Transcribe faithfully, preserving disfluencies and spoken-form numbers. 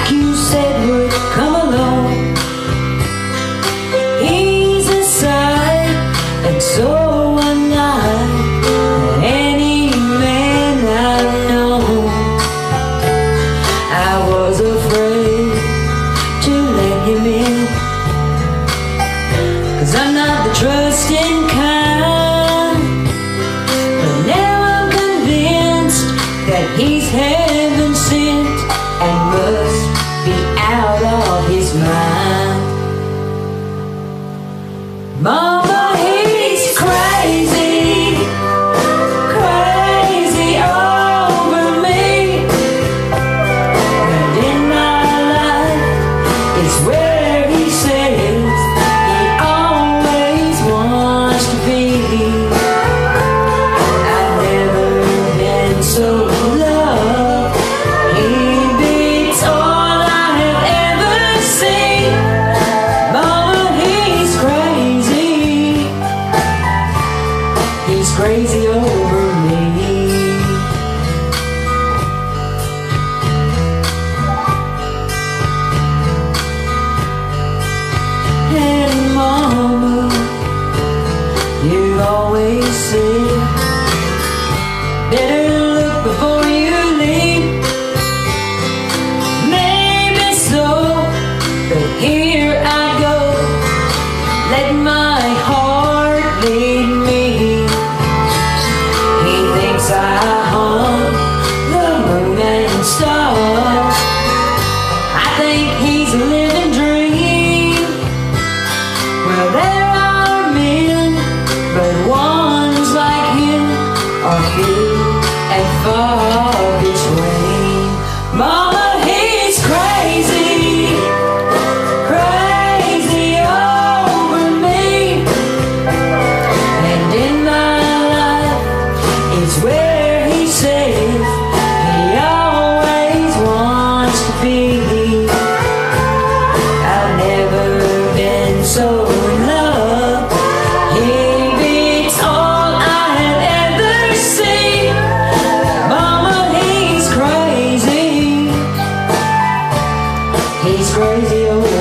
like you said would come along. He's a sight and so unlike any man I've known. I was afraid to let him in, 'cause I'm not the trusting kind. But now I'm convinced that he's heaven sent and must be out of his mind. Mama, he's crazy, crazy over me. And in my life is where he says he always wants to be. I've never been so loved. He beats all I have ever seen. Mama, he's crazy, he's crazy over me. And Mama, you always said better look before you leave. Maybe so, but here I go, let my heart lead me. He thinks I haunt the moon and stars. I think he's a living dream. Well, there are men, but ones like him are few and far between. Mama, he's crazy, crazy over me. And in my life is where he says he always wants to be. I've never been so in love. He beats all I have ever seen. Mama, he's crazy, he's crazy over